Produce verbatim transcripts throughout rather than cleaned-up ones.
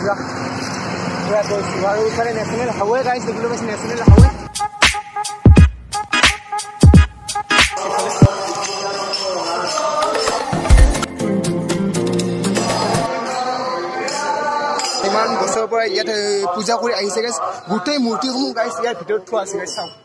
পুৰা পুৰা গৈছোঁ আৰু ইফালে নেশ্যনেল হাইৱে গাইছ দেখিবলৈ পাইছে নেশ্যনেল হাইৱে ইমান বছৰৰ পৰা ইয়াত পূজা কৰি আহিছে গাইছ গোটেই মূৰ্তিসমূহ গাইছ ইয়াৰ ভিতৰত থোৱা আছে গাইছ চাওঁ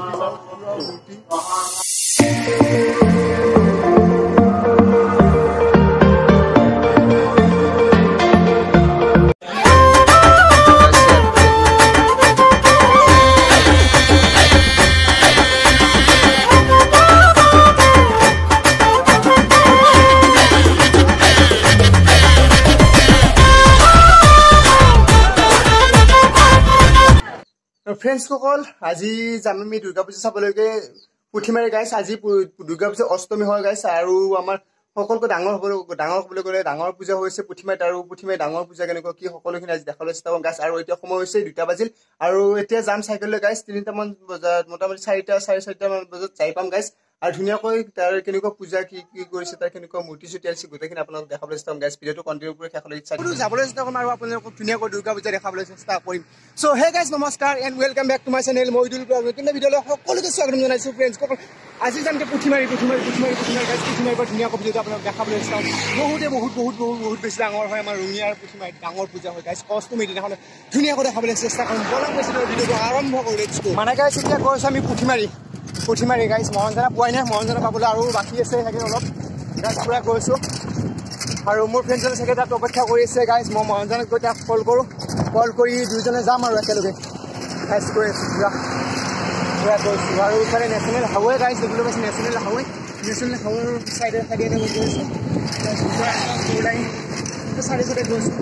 फ्रेंड्स সকল আজি জামি দুৰ্গা পূজা চাবলৈকে পুঠিমাৰি গাইছ আজি দুৰ্গা পূজা অষ্টমী হয় গাইছ আৰু আমাৰ সকলকে ডাঙৰ হ'ব ডাঙৰ হ'বলৈ গ'লে ডাঙৰ পূজা হৈছে পুঠিমাৰিত আৰু পুঠিমাৰি ডাঙৰ পূজা কেনেকুৱা কি সকলোখিনি আজি দেখাবলৈ চেষ্টা কৰিম গাইছ আৰু এতিয়া সময় হৈছে দুটা বাজিল আৰু এতিয়া যাম চাইকেললৈ গাইছ তিনিটা মান বজাত মোটামুটি চাৰিটা চাৰে চাৰিটা মান বজাত যাই পাম গাইছ আৰু ধুনীয়াকৈ তাৰ কেনেকুৱা পূজা কি কি কৰিছে তাৰ কেনেকুৱা মূৰ্তি চুটি আছে গোটেইখিনি আপোনালোকক দেখাবলৈ চেষ্টা কৰিম গাইছ ভিডিঅ'টো কণ্টিনিউ কৰি শেষলৈকে চাই যাবলৈ চেষ্টা কৰিম আৰু আপোনালোকক ধুনীয়াকৈ দুৰ্গা পূজা দেখাবলৈ চেষ্টা কৰিম সো হে গাইছ নমস্কাৰ and welcome back to my channel Moidul blog নতুন ভিডিঅ'লৈ সকলোকে স্বাগতম জনাইছোঁ ফ্ৰেণ্ডছ সকল আজি যামকে পুঠিমাৰি পুঠিমাৰি পুঠিমাৰি পুঠিমাৰি গাইছ পুঠিমাৰিৰ পৰা ধুনীয়াকৈ ভিডিঅ'টো আপোনালোকক দেখাবলৈ চেষ্টা কৰিম বহুতে বহুত বহুত বহুত বহুত বেছি ডাঙৰ হয় আমাৰ ৰঙিয়াৰ পুঠিমাৰিত ডাঙৰ পূজা হয় গাইছ অষ্টমী দিনাখন ধুনীয়াকৈ দেখাবলৈ চেষ্টা কৰিম বলক বেছি ভিডিঅ'টো আৰম্ভ কৰোঁ মানে গাইছ এতিয়া গৈছোঁ আমি পুঠিমাৰি পুঠিমাৰি গাইছ মৰঞ্জনা পোৱাই নাই মৰঞ্জনা পাবলৈ আৰু বাকী আছে চাগে অলপ গাইছ পুৰা গৈছোঁ আৰু মোৰ ফ্ৰেণ্ডজনে চাগে তাত অপেক্ষা কৰি আছে গাইছ মই মৰঞ্জনাক গৈ তাক কল কৰোঁ কল কৰি দুয়োজনে যাম আৰু একেলগে গাইছ গৈ আছোঁ পুৰা পুৰা গৈছোঁ আৰু ইফালে নেশ্যনেল হাইৱে গাইছ দেখিবলৈ পাইছে নেশ্যনেল হাইৱে নেশ্যনেল হাইৱেৰ চাইডে চাইডে এনেকৈ গৈ আছোঁ ওলাই চাইডে চাইডে গৈছোঁ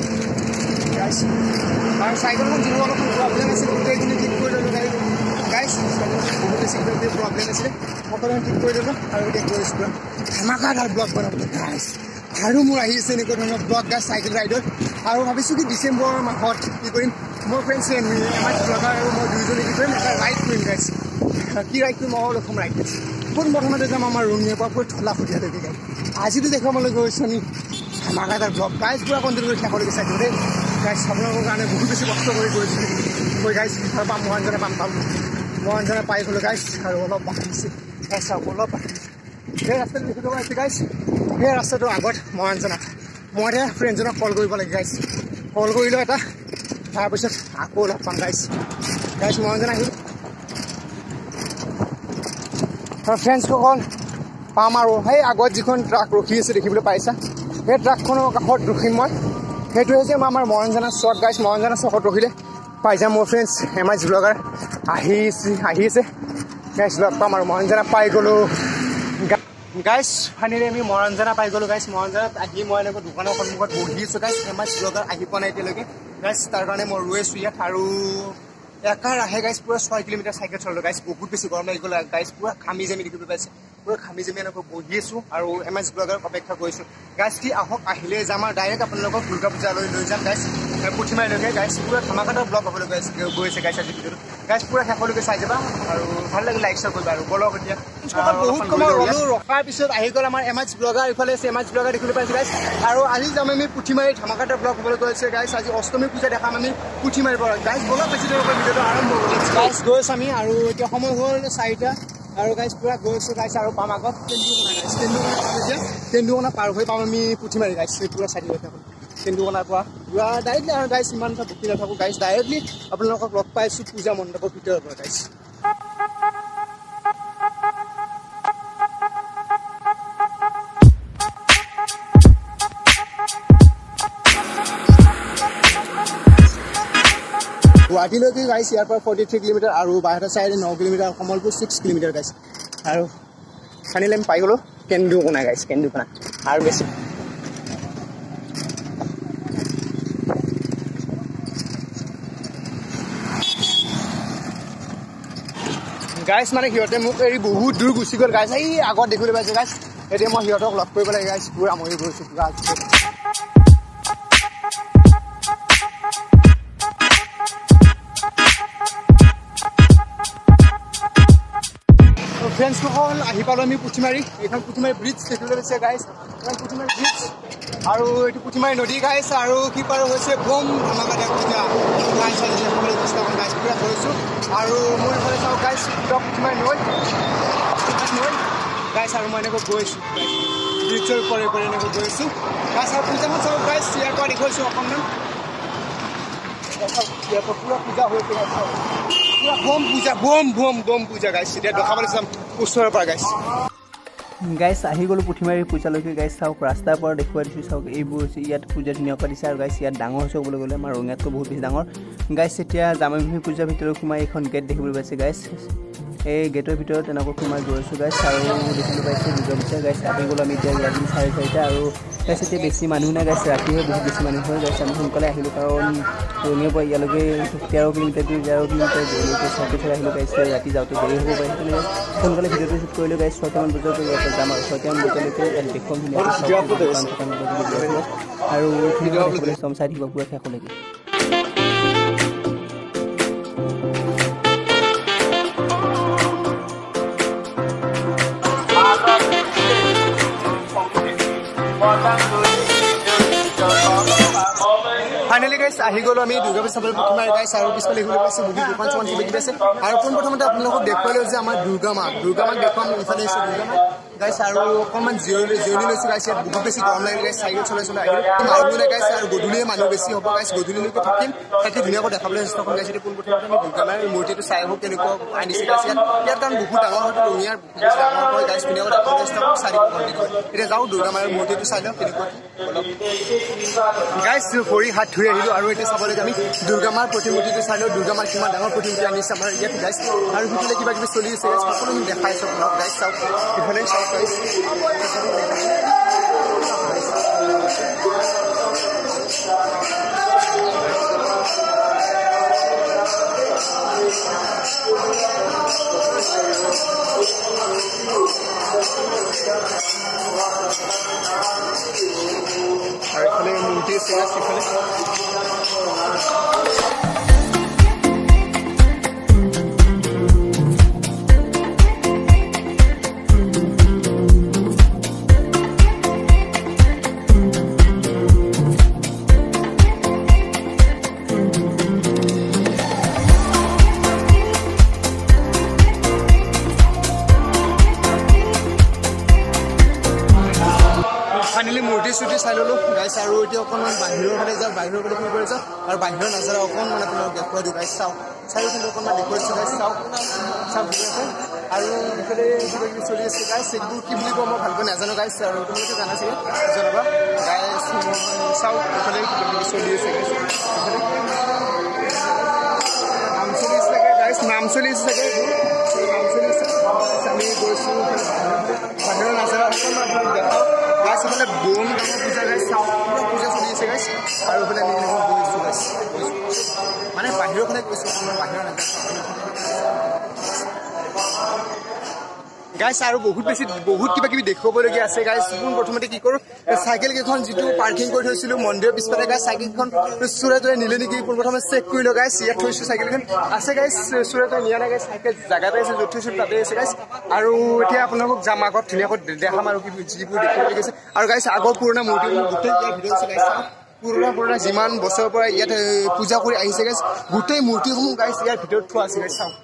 গাইছ আৰু চাইকেলখন যিবোৰ অলপ প্ৰব্লেম আছিল গোটেইখিনি ঠিক কৰি ল'লোঁ গাড়ী গাইছ বহুত বেছি প্ৰব্লেম আছিলে সকলোখন ঠিক কৰি ল'লোঁ আৰু এতিয়া গৈ আছোঁ পুৰা ধামাকাদাৰ ব্লগ বনাবলৈ গাইছ আৰু মোৰ আহি আছে এনেকুৱা ধৰণৰ ব্লগ গাইছ চাইকেল ৰাইডত আৰু ভাবিছোঁ কি ডিচেম্বৰ মাহত কি কৰিম মোৰ ফ্ৰেণ্ডছে আমাৰ ব্লগাৰ আৰু মই দুয়োজনে কি কৰিম এটা ৰাইড কৰিম গাইছ কি ৰাইড কৰিম অল অসম ৰাইড গাইছ পোন প্ৰথমতে যাম আমাৰ ৰঙিয়াৰ পৰা পুৰা ঠোলা সতীয়ালৈকে গাইছ আজিতো দেখুৱাবলৈ গৈছোঁ আমি ধামাকাদাৰ ব্লগ গাইছ পুৰা কণ্টিনিউ কৰি শেষলৈকে চাই দিওঁ দেই গাইছ আপোনালোকৰ কাৰণে বহুত বেছি কষ্ট কৰি গৈছোঁ গৈ গাইছ ঘৰ পাম মহাঞ্জনে পাম পাম মহাঞ্জনে পাই গ'লোঁ গাইছ আৰু অলপ বাকী দিছে গাইছ চাওক অলপ বাকী দিছে সেই ৰাস্তাটো দেখি থকা আছে গাইছ সেই ৰাস্তাটোৰ আগত মহাঞ্জনা মই এতিয়া ফ্ৰেণ্ডজনক কল কৰিব লাগে গাইছ কল কৰিলোঁ এটা তাৰপিছত আকৌ লগ পাম গাইছ গাইছ মহাঞ্জনা আহিল ফ্ৰেণ্ডছসকল পাম আৰু সেই আগত যিখন ট্ৰাক ৰখি আছে দেখিবলৈ পাইছা সেই ট্ৰাকখনৰ কাষত ৰখিম মই সেইটো হৈছে আমাৰ মৰঞ্জনা চক গাইছ মৰঞ্জনা চকত ৰখিলে পাই যাম মোৰ ফ্ৰেণ্ডছ এম আই ব্লগাৰ আহি আহি আছে গাইছ লগ পাম আৰু মৰঞ্জনা পাই গ'লোঁ গাইছ ফাইনেলি আমি মৰঞ্জনা পাই গ'লোঁ গাইছ মৰঞ্জনাত আহি মই এনেকৈ দোকানৰ সন্মুখত বহি আছোঁ গাইছ এম আই ব্লগাৰ আহি পোৱা নাই এতিয়ালৈকে গাইছ তাৰ কাৰণে মই ৰৈ আছোঁ ইয়াত আৰু একাৰ আহে গাইছ পুৰা ছয় কিলোমিটাৰ চাইকেল চলালোঁ গাইছ বহুত বেছি গৰম লাগি গ'ল গাইছ পুৰা ঘামি জামি দেখিবলৈ পাইছে পুৰা ঘামি জামি এনেকৈ বহি আছোঁ আৰু এম এছ ব্লগাৰক অপেক্ষা কৰিছোঁ গাইছ কি আহক আহিলে যাম আৰু ডাইৰেক্ট আপোনালোকক দুৰ্গা পূজালৈ লৈ যাম গাইছ পুঠিমাৰিলৈকে গাইছ পুৰা ধামাকাদাৰ ব্লগ হ'বলৈ গাইছ গৈছে গাইছ আজি ভিডিঅ'টো গাইছ পুৰা শেষলৈকে চাই যাবা আৰু ভাল লাগিলে লাইক শ্বেয়াৰ কৰিবা আৰু বলক এতিয়া বহুত সময় ৰ'লোঁ ৰখাৰ পিছত আহি গ'ল আমাৰ এম এছ ব্লগাৰ ইফালে আছে এম এছ ব্লগাৰ দেখিবলৈ পাইছোঁ গাইছ আৰু আজি যাম আমি পুঠিমাৰি ধামাকাদাৰ ব্লগ হ'বলৈ গৈছে গাইছ আজি অষ্টমী পূজা দেখাম আমি পুঠিমাৰিৰ পৰা গাইছ বলক বেছি দেৰি ভিডিঅ'টো আৰম্ভ কৰিম গাইছ গৈছোঁ আমি আৰু এতিয়া সময় হ'ল চাৰিটা আৰু গাইছ পুৰা গৈছোঁ গাইছ আৰু পাম আগত তেন্দুকনা গাইছ তেন্দুকনা পাম এতিয়া তেন্দুকনা পাৰ হৈ পাম আমি পুঠিমাৰি গাইছ পুৰা চাই দিব থাকোঁ তেন্দুকনাৰ পৰা পুৰা ডাইৰেক্টলি আৰু গাইছ ইমান এটা বকি নাথাকোঁ গাইছ ডাইৰেক্টলি আপোনালোকক লগ পাইছোঁ পূজা মণ্ডপৰ ভিতৰৰ পৰা গাইছ গুৱাহাটীলৈকে গাইছ ইয়াৰ পৰা ফৰ্টি থ্ৰী কিলোমিটাৰ আৰু বাহিৰৰ চাইডে ন kilometre Kamalpur six kilometre guys আৰু ফাইনেলি আমি পাই গ'লোঁ কেন্দুকনা গাইছ কেন্দুকনা আৰু বেছি গাইছ মানে সিহঁতে মোক এৰি বহুত দূৰ গুচি গ'ল গাইছ এই আগত দেখিবলৈ পাইছোঁ গাইছ এতিয়া মই সিহঁতক লগ কৰিব লাগে গাইছ পুৰা মৰি গৈছোঁ পুৰা ফ্ৰেণ্ডছসকল আহি পালোঁ আমি পুঠিমাৰি এইখন পুঠিমাৰি ব্ৰিজ দেখিবলৈ পাইছে গাইছ এইখন পুঠিমাৰি ব্ৰিজ আৰু এইটো পুঠিমাৰী নদী গাইছ আৰু কি পাৰ হৈছে বম ধামাকা পূজা গাইছ গাইছ পুৰা গৈছোঁ আৰু মই এইফালে চাওঁ গাইছ পুঠিমাৰী নৈ নৈ গাইছ আৰু মই এনেকৈ গৈছোঁ ব্ৰিজৰ ওপৰে ওপৰে এনেকৈ গৈছোঁ গাইছ আৰু পূজাখন চাওঁ গাইছ ইয়াৰ পৰা দেখুৱাইছোঁ অকণমান ইয়াৰ পৰা পুৰা পূজা হৈছে পুৰা বম পূজা বম বম বম পূজা গাইছ এতিয়া দেখাবলৈ চাম ওচৰৰ পৰা গাইছ গাইছ আহি গ'লোঁ পুঠিমাৰী পূজালৈকে গাইছ চাওক ৰাস্তাৰ পৰা দেখুৱাই দিছোঁ চাওক এইবোৰ হৈছে ইয়াত পূজা ধুনীয়াকৈ দিছে আৰু গাইছ ইয়াত ডাঙৰ হৈছে ক'বলৈ গ'লে আমাৰ ৰঙিয়াতকৈ বহুত বেছি ডাঙৰ গাইছ এতিয়া জামাইভূমি পূজাৰ ভিতৰত সোমাই এখন গেট দেখিবলৈ পাইছে গাইছ এই গেটৰ ভিতৰত এনেকৈ সোমাই গৈ আছোঁ গাইছ আৰু দেখিবলৈ পাইছোঁ দুৰ্গা পূজা গাইছ আহি গ'লোঁ আমি এতিয়া ইয়াত চাৰি চাৰিটা আৰু গাইছ এতিয়া বেছি মানুহ নাই গাইছ ৰাতি হৈ বহুত বেছি মানুহ হয় গাইছ আমি সোনকালে আহিলোঁ কাৰণ ৰঙিয়াৰ পৰা ইয়ালৈকে তেৰ কিলোমিটাৰ দুই তেৰ কিলোমিটাৰ দেৰিলৈকে চাইকেল চাই আহিলোঁ গাইছ ৰাতি যাওঁতে দেৰি হ'ব পাৰে সেইকাৰণে সোনকালে ভিডিঅ'টো শ্বুট কৰিলোঁ গাইছ ছয়টামান বজাৰ পৰা ইয়াতে যাম আৰু ছয়টামান বজালৈকে ইয়াত দেখুৱাম ধুনীয়াকৈ আৰু চম চাই থাকিব পুৰা শেষলৈকে ফাইনেলি গাইছ আহি গ'লোঁ আমি দুৰ্গা পূজা চাবলৈ পুঠিমাৰী গাইছ আৰু পিছফালে ঘূৰি পাইছোঁ বহুত দোকান চোকান কিবা কিবি আছে আৰু পোনপ্ৰথমতে আপোনালোকক দেখুৱালোঁ যে আমাৰ দুৰ্গা মা দুৰ্গা মাক দেখুৱাম ইফালে আহিছোঁ দুৰ্গা মা গাইছ আৰু অকণমান জিৰণি জিৰণি লৈছোঁ গাইছ ইয়াত বহুত বেছি গৰম লাগিল গাইছ চাইকেল চলাই চলাই আহিলোঁ মানুহ নাই গাইছ আৰু গধূলিয়ে মানুহ বেছি হ'ব গাইছ গধূলিলৈকে থাকিম থাকি ধুনীয়াকৈ দেখাবলৈ চেষ্টা কৰিম গাইছ এতিয়া পোনপ্ৰথমতে আমি দুৰ্গা মাৰ মূৰ্তিটো চাই আহোঁ কেনেকুৱা আনিছে গাইছ ইয়াত ইয়াত কাৰণ বহুত ডাঙৰ হয়তো ৰঙিয়াৰ বহুত বেছি ডাঙৰ হয় গাইছ ধুনীয়াকৈ দেখাবলৈ চেষ্টা কৰিম চাৰিশ কণ্টিনিউ এতিয়া যাওঁ দুৰ্গা মাৰ মূৰ্তিটো চাই লওঁ কেনেকুৱা অলপ গাইছ ভৰি হাত ধুই আহিলোঁ আৰু এতিয়া চাবলৈ আমি দুৰ্গা মাৰ প্ৰতিমূৰ্তিটো চাই লওঁ দুৰ্গা মাৰ কিমান ডাঙৰ প্ৰতিমূৰ্তি আনিছে আমাৰ ইয়াত গাইছ আৰু সিফালে কিবা কিবি চলি আছে গাইছ সকলোখিনি দেখাই আছোঁ আপোনাক গাইছ চাওক ইফালে চাওক গাইছ আৰু এইফালে মূৰ্তি আছে সিফালে ফাইনেলি মূৰ্তি চুৰ্তি চাই ল'লোঁ গাইছ আৰু এতিয়া অকণমান বাহিৰৰ ফালে যাওঁ বাহিৰৰ ফালে কি কৰিছোঁ আৰু বাহিৰৰ নাজাৰা অকণমান আপোনালোক দেখুৱাই দিওঁ গাইছ চাওক চাৰিওফালে অকণমান দেখুৱাই দিছোঁ গাইছ চাওক চাওক ঠিক আছে আৰু ইফালে কিবা কিবি চলি আছে গাইছ এইবোৰ কি বুলি কওঁ মই ভালকৈ নাজানো গাইছ আৰু তোমালোকে জানা চাগে জনাবা গাইছ চাওক ইফালে কিবা কিবি চলি আছে গাইছ নাম চলি আছে চাগে গাইছ নাম চলি আছে চাগে নাম চলি আছে আমি গৈছোঁ বাহিৰৰ নাজাৰা অকণমান আপোনালোক দেখাওঁ গাইছ এইফালে বম ডাঙৰ পূজা গাইছ চাওক পুৰা পূজা চলি আছে গাইছ আৰু এইফালে আমি এনেকৈ গৈছোঁ গাইছ মানে বাহিৰৰ ফালে গৈছোঁ অকণমান বাহিৰৰ নাজাৰা গাইছ আৰু বহুত বেছি বহুত কিবা কিবি দেখুৱাবলগীয়া আছে গাইছ পোন প্ৰথমতে কি কৰোঁ চাইকেল কেইখন যিটো পাৰ্কিং কৰি থৈছিলোঁ মন্দিৰৰ পিছফালে গাইছ চাইকেলখন চোৰে তোৰে নিলে নেকি পোন প্ৰথমে চেক কৰি লওঁ গাইছ ইয়াত থৈছোঁ চাইকেলখন আছে গাইছ চোৰে তোৰে নিয়া নাই গাইছ চাইকেল জেগাতে আছে য'ত থৈছোঁ তাতে আছে গাইছ আৰু এতিয়া আপোনালোকক যাম আগত ধুনীয়াকৈ দেখাম আৰু কি যিবোৰ দেখিবলগীয়া আছে আৰু গাইছ আগৰ পুৰণা মূৰ্তিবোৰ গোটেই ইয়াৰ ভিডিঅ' আছে গাইছ পুৰণা পুৰণা যিমান বছৰৰ পৰা ইয়াত পূজা কৰি আহিছে গাইছ গোটেই মূৰ্তিসমূহ গাইছ ইয়াৰ ভিতৰত থোৱা আছে গাইছ চাওক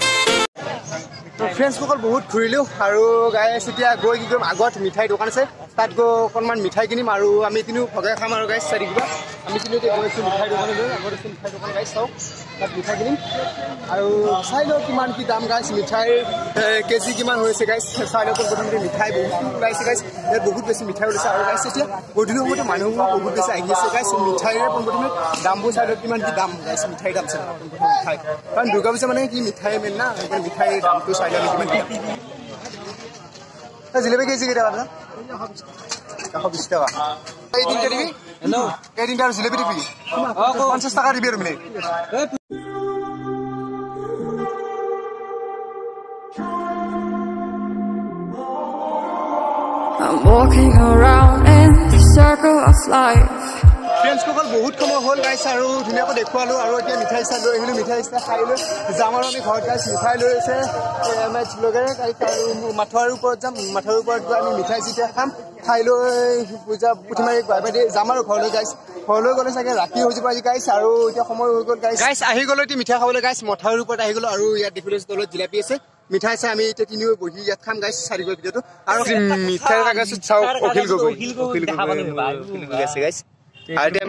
ফ্ৰেণ্ডছসকল বহুত ঘূৰিলোঁ আৰু গাইছ এতিয়া গৈ কি কৰিম আগত মিঠাই দোকান আছে তাত গৈ অকণমান মিঠাই কিনিম আৰু আমি তিনিও ভগাই খাম আৰু গাইছ চাৰি কিবা আমি তিনিও এতিয়া গৈ আছোঁ মিঠাই দোকানলৈ আগত আছোঁ মিঠাই দোকান গাইছ চাওক তাত মিঠাই কিনিম আৰু চাই লওঁ কিমান কি দাম গাইছ মিঠাইৰ কেজি কিমান হৈছে গাইছ চাই লওঁ প্ৰথমতে মিঠাই বহুত ওলাইছে গাইছ ইয়াত বহুত বেছি মিঠাই ওলাইছে আৰু গাইছ এতিয়া গধূলি সময়তে মানুহবোৰ বহুত বেছি আহি আছে গাইছ মিঠাইৰে পোনপ্ৰথমে দামবোৰ চাই লওঁ কিমান কি দাম গাইছ মিঠাইৰ দাম চাই পোনপ্ৰথমে মিঠাই কাৰণ দুৰ্গা পূজা মানে কি মিঠাই মেইন না সেইকাৰণে মিঠাইৰ দামটো চাই লওঁ কিমান কি জিলেপি কেজি কেইটা দাদা এশ বিশ টকা এই তিনিটা দিবি এই তিনিটা আৰু জিলেপি দিবি পঞ্চাছ টকা দিবি আৰু মানে I'm walking around in the circle of life. ফ্ৰেণ্ডসকল বহুত সময় হ'ল গাইছ আৰু ধুনীয়াকৈ দেখুৱালোঁ আৰু এতিয়া মিঠাই চাই লৈ আহিলোঁ মিঠাই চিঠাই খাই লৈ যাম আৰু আমি ঘৰত গাইছ মিঠাই লৈ আছে মেচ লগাই গাইছ আৰু মাথাউৰিৰ ওপৰত যাম মাথাউৰিৰ ওপৰত গৈ আমি মিঠাই চিঠাই খাম খাই লৈ পূজা পুথিমাৰি বাই বাই যাম আৰু ঘৰলৈ গাইছ ঘৰলৈ গ'লে চাগে ৰাতি হৈ যাব আজি গাইছ আৰু এতিয়া সময় হৈ গ'ল গাইছ গাইছ আহি গ'লো এতিয়া মিঠাই খাবলৈ গাইছ মাথাউৰিৰ ওপৰত আহি গ'লো আৰু ইয়াত দেখিলোঁ তলত জিলাপি আছে মিঠাই চাই আমি এতিয়া তিনিও বহি ইয়াত খাম গাইছ চাৰি গৈ ভিডিঅ'টো আৰু মিঠাই কাগজত চাওক অখিল গগৈ অখিল গগৈ আছে গাইছ আৰু এতিয়া আমি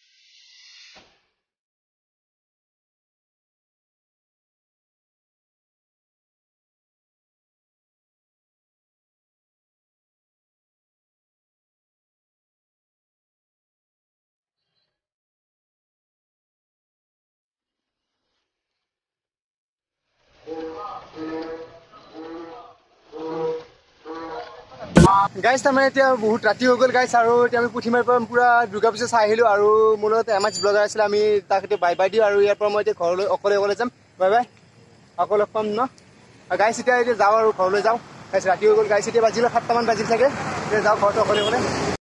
গাইছ তাৰমানে এতিয়া বহুত ৰাতি হৈ গ'ল গাইছ আৰু এতিয়া আমি পুথিমাৰিৰ পৰা পুৰা দুৰ্গা পূজা চাই আহিলোঁ আৰু মোৰ লগত এম এচ ব্লগাৰ আছিলে আমি তাক এতিয়া বাই বাই দিওঁ আৰু ইয়াৰ পৰা মই এতিয়া ঘৰলৈ অকলে অকলে যাম বাই বাই আকৌ লগ পাম ন গাইছ এতিয়া এতিয়া যাওঁ আৰু ঘৰলৈ যাওঁ গাইছ ৰাতি হৈ গ'ল গাইছ এতিয়া বাজিলে সাতটামান বাজিল চাগে এতিয়া যাওঁ ঘৰটো অকলে অকলে